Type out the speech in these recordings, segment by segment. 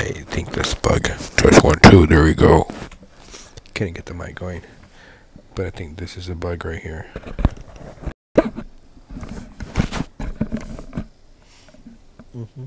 I think this bug. Test 1, 2. There we go. Can't get the mic going, but I think this is a bug right here. Mm-hmm.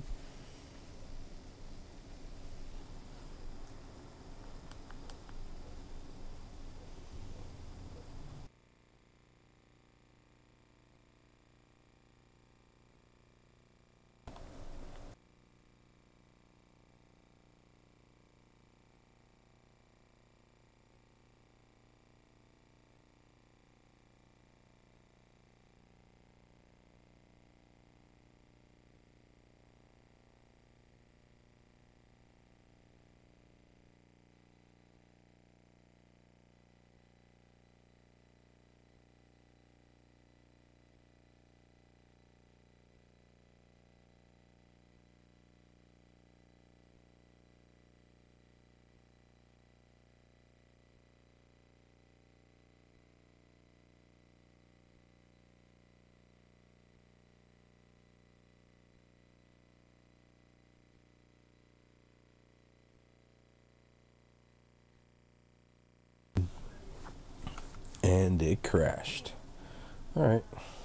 And it crashed. Alright.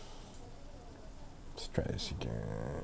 Let's try this again.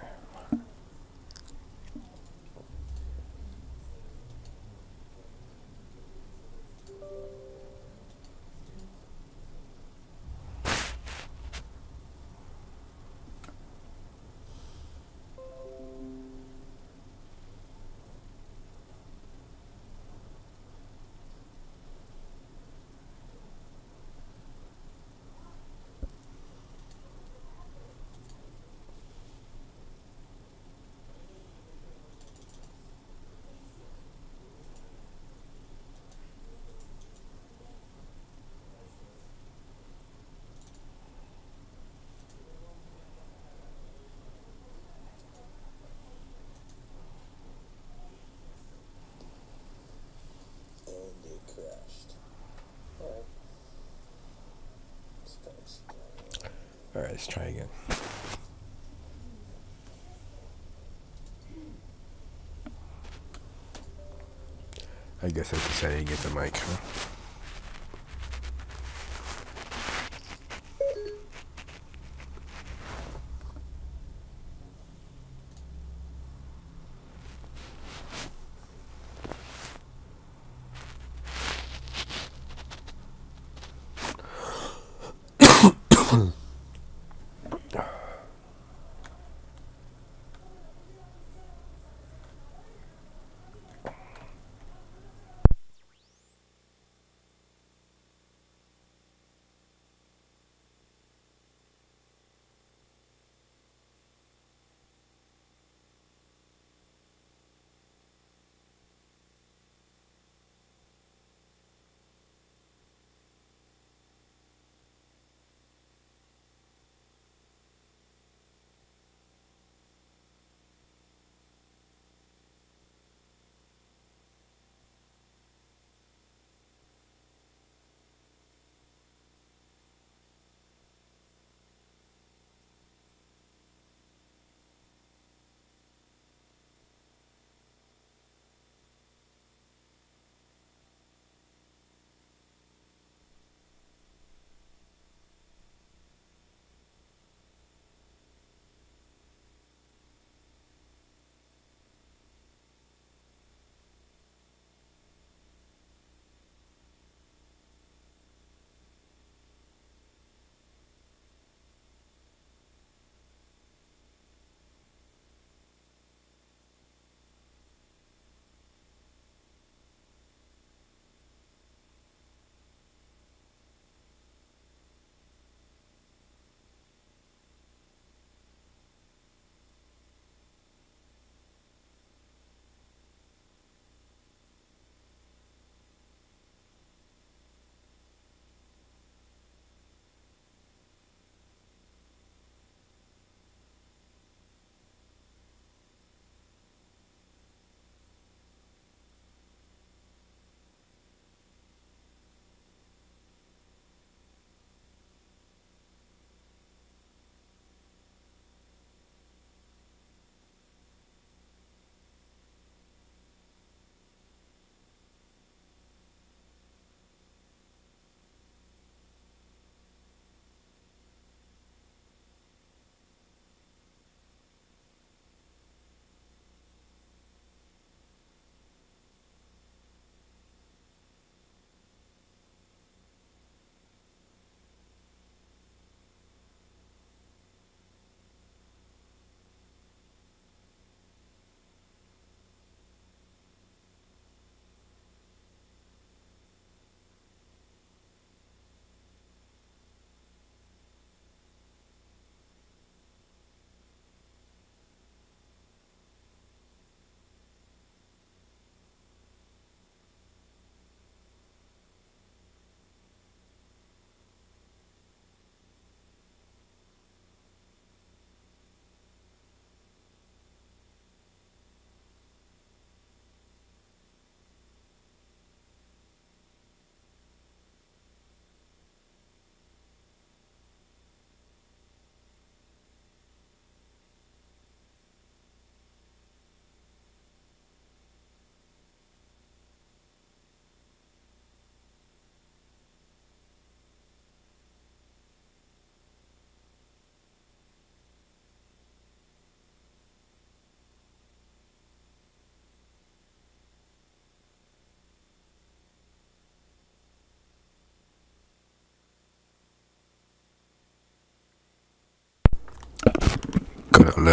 Alright, let's try again. I guess I decided to get the mic, huh?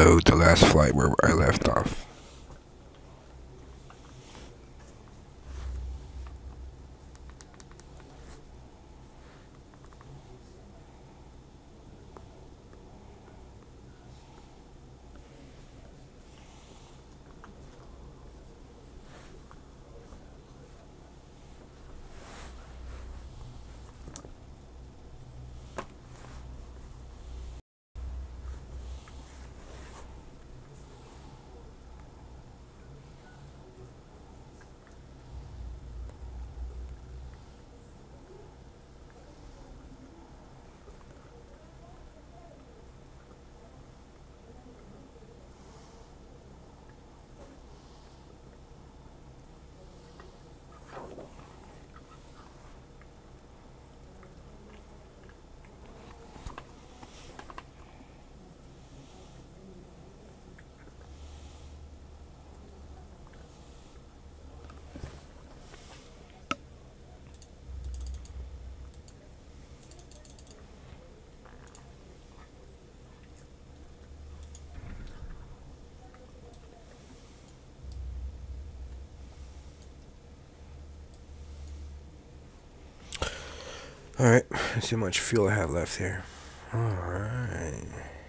reload the last flight where I left off. Alright, let's see how much fuel I have left here. Alright.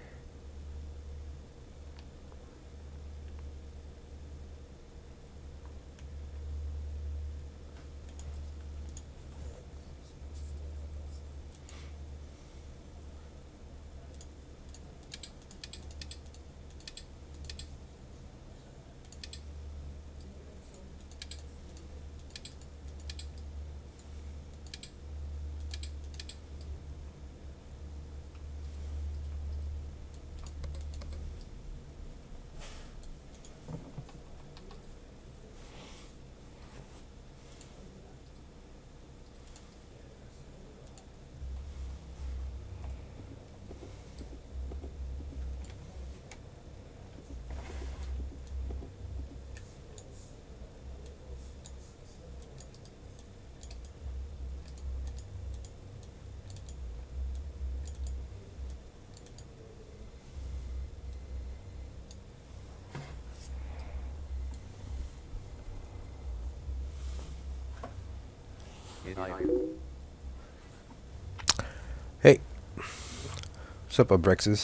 Hey, what's up, Abrexes?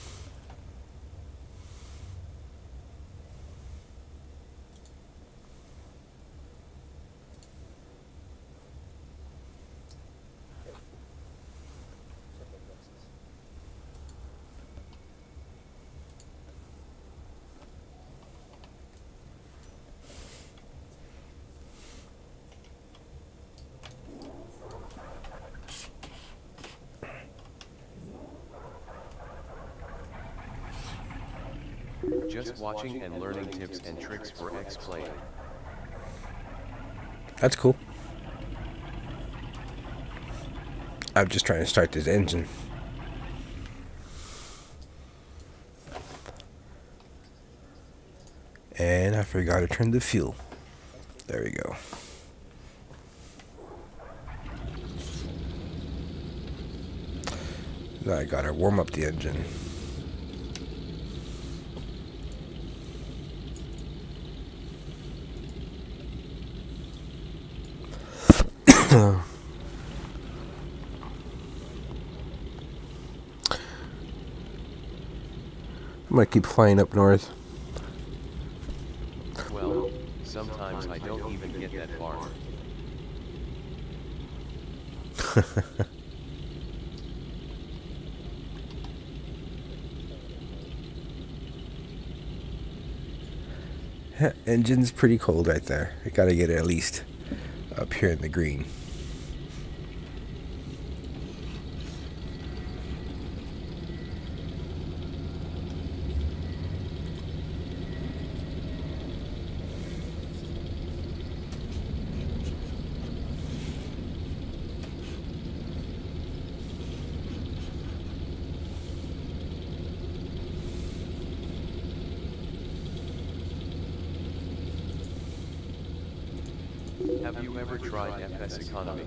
Just watching and learning tips and tricks for X-Plane. That's cool. I'm just trying to start this engine. And I forgot to turn the fuel. There we go. Now I gotta warm up the engine. I'm gonna keep flying up north. Well, sometimes I don't even get that far. Engine's pretty cold right there. I gotta get it at least up here in the green. Have you ever tried FS Economy?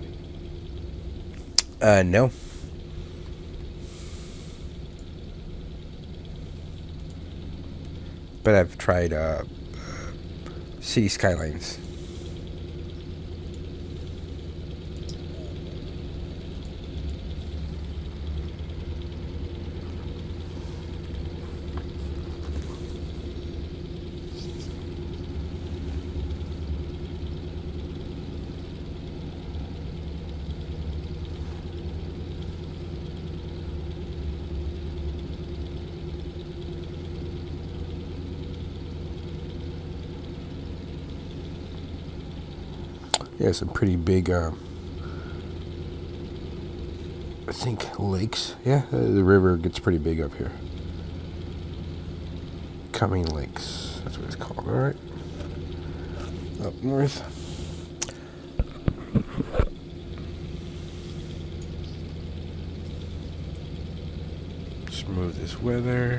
But I've tried City Skylines. Yeah, some pretty big, I think, lakes. Yeah, the river gets pretty big up here. Cumming Lakes, that's what it's called. All right, up north. Smooth this weather.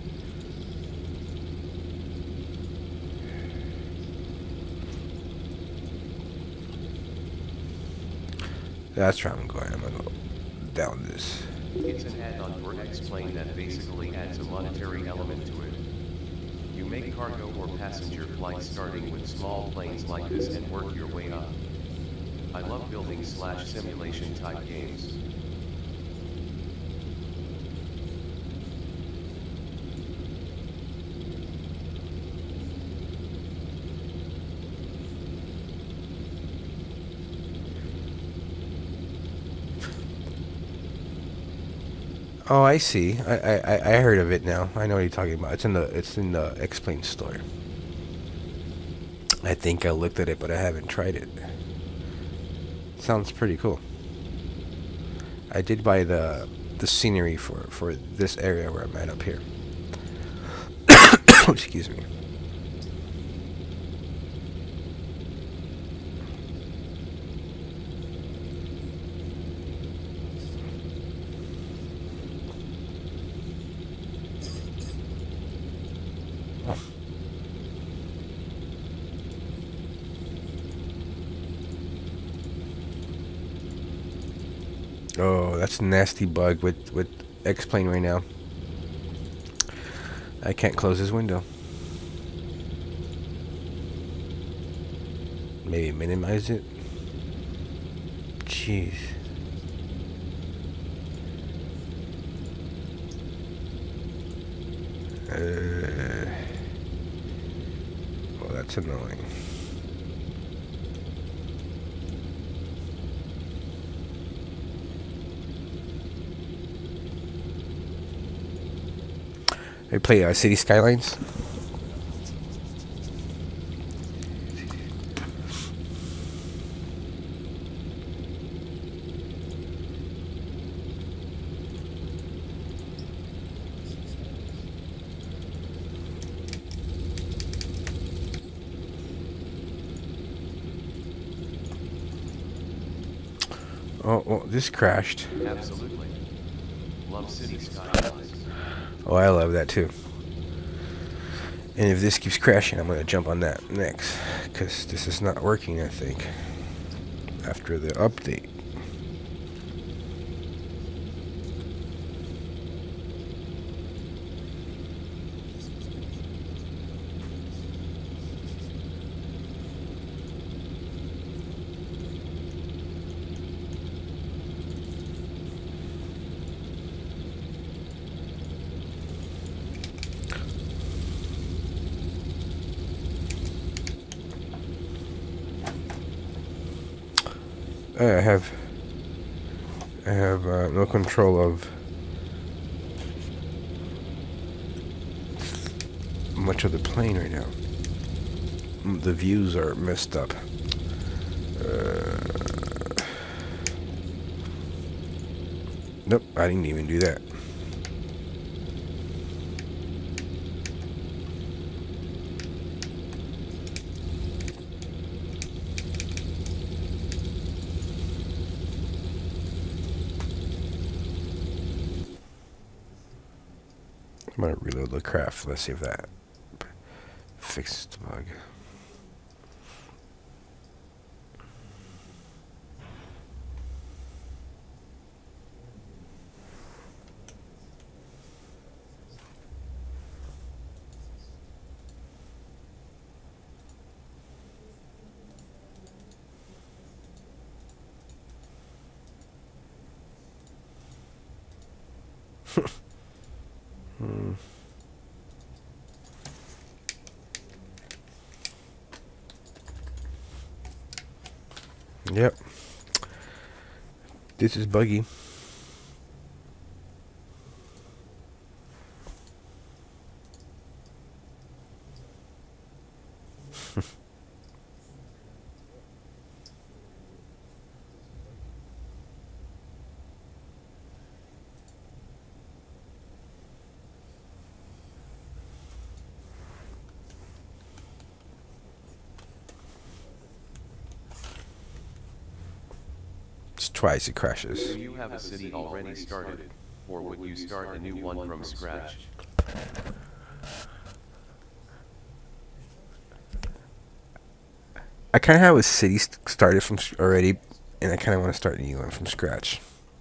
That's where I'm going. I'm gonna go down this. It's an add-on for X-Plane that basically adds a monetary element to it. You make cargo or passenger flights starting with small planes like this and work your way up. I love building / simulation type games. Oh, I see. I heard of it now. I know what you're talking about. It's in the X-Plane store. I think I looked at it, but I haven't tried it. Sounds pretty cool. I did buy the scenery for this area where I'm at up here. Excuse me. Oh, that's a nasty bug with X-Plane right now. I can't close this window. Maybe minimize it. Jeez. Well, that's annoying. I play City Skylines. Oh, well, this crashed. Absolutely. Love City Skylines. Oh, I love that too. And if this keeps crashing, I'm going to jump on that next. Because this is not working, I think. After the update. I have no control of much of the plane right now. The views are messed up. Nope, I didn't even do that. I'm gonna reload the craft. Let's see if that fixes the bug. Yep. This is buggy. Twice it crashes. Do you have a city already started, or would you start a new one from scratch? I kind of have a city started from already, and I kind of want to start a new one from scratch.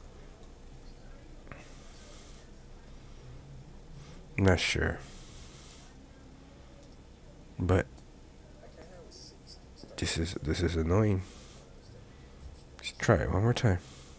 I'm not sure, but this is annoying. Let's try it one more time.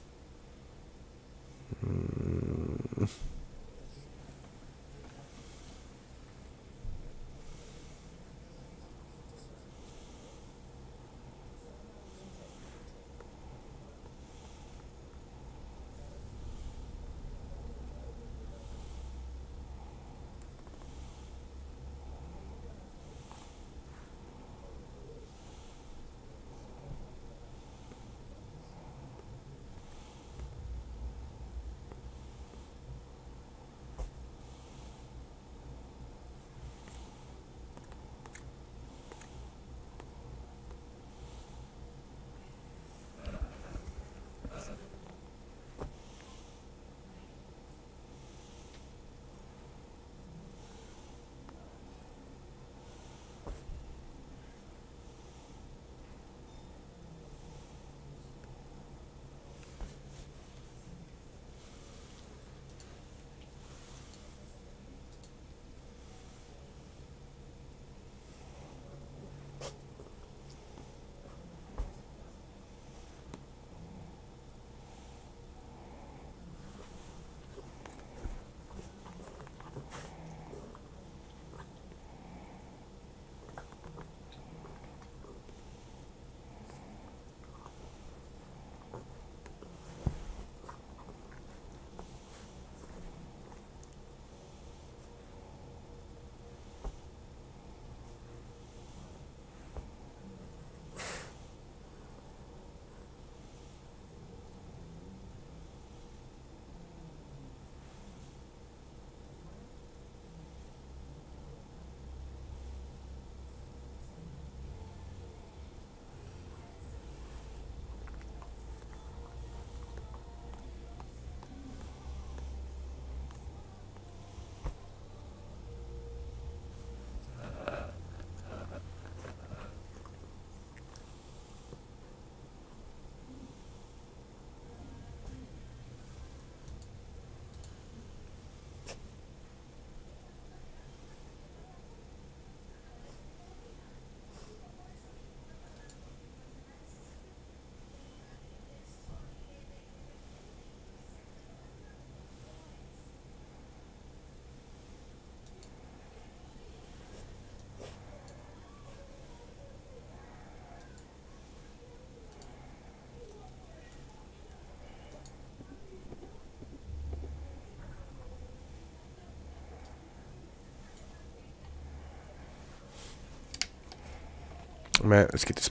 Man, let's get this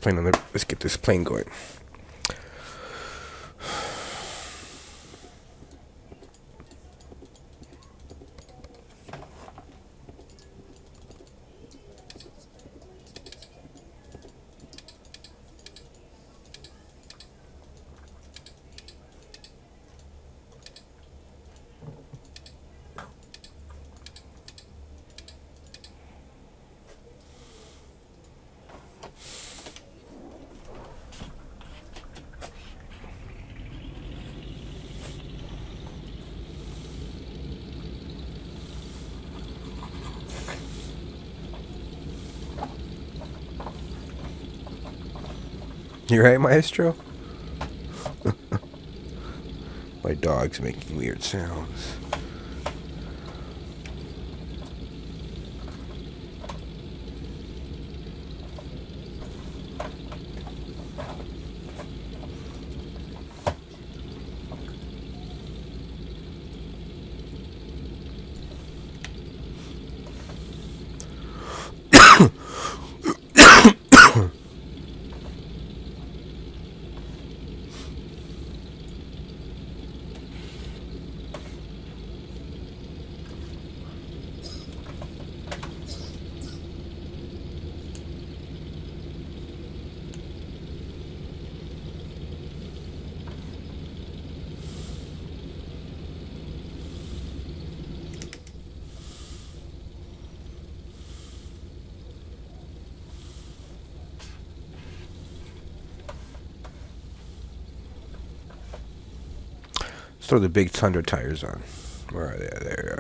plane going. You right, Maestro? My dog's making weird sounds. Let's throw the big Tundra tires on. Where are they? There they are.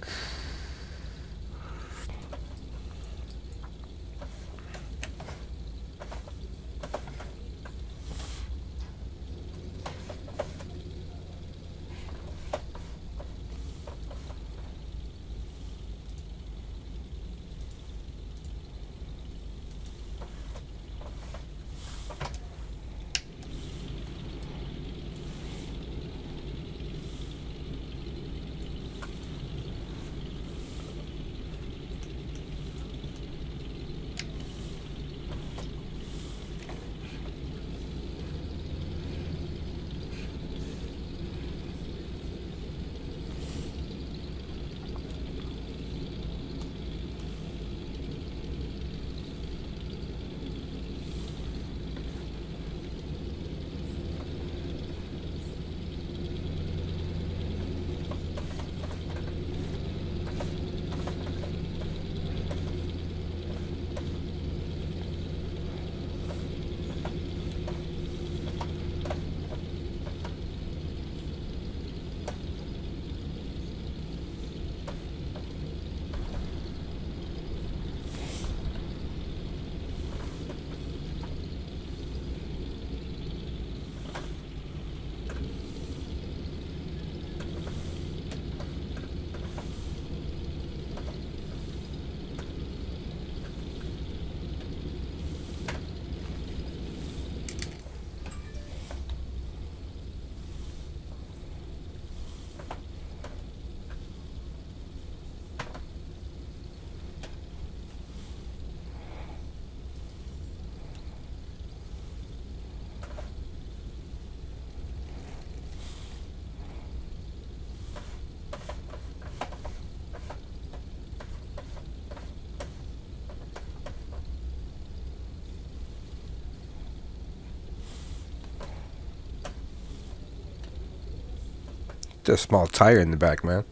Just a small tire in the back, man.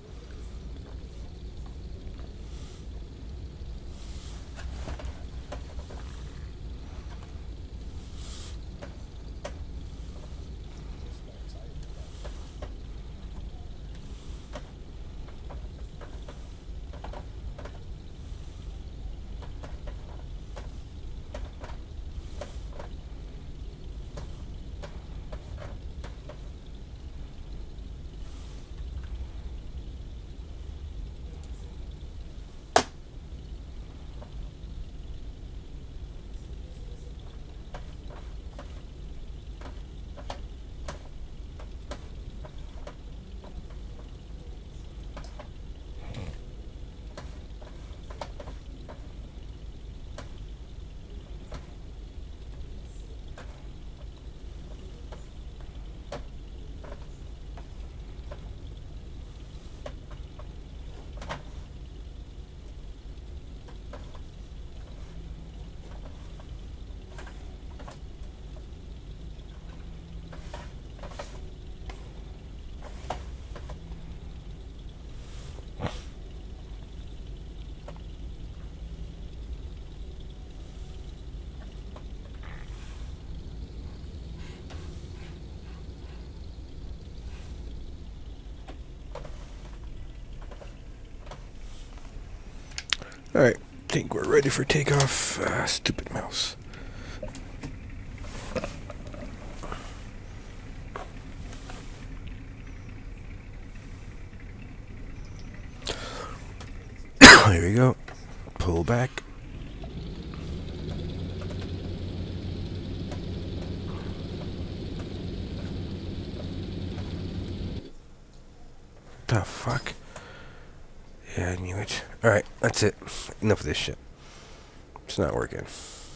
Alright, think we're ready for takeoff. Stupid mouse. Here we go. Pull back. The fuck? Yeah, I knew it. Alright, that's it. Enough of this shit. It's not working.